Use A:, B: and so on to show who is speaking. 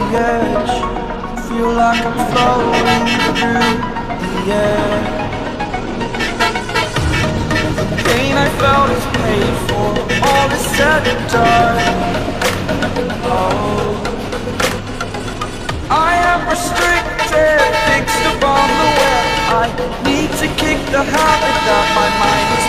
A: edge. Feel like I'm floating through the air. The pain I felt is paid for, all is said and done. Oh, I am restricted, fixed upon the web. I need to kick the habit that my mind